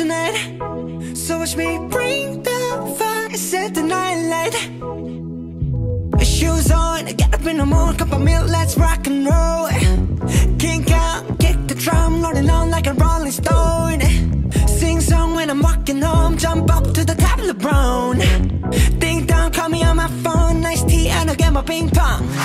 tonight. So watch me bring the fire, set the night light. Shoes on, get up in the morning, cup of milk, let's rock and roll. Kink out, kick the drum, rolling on like a rolling stone. Sing song when I'm walking home, jump up to the top of the brown. Ding dong, call me on my phone, nice tea and I'll get my ping pong.